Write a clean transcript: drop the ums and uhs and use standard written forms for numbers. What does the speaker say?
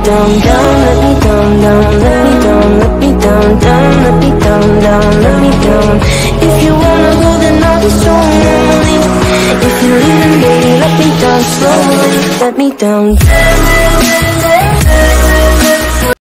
down, down, let me down, down, let me down, let me down, down, let me down, down, let me down. If you wanna go, then I'll be strong, Emily. If you're leaving, baby, let me down slowly, let me down.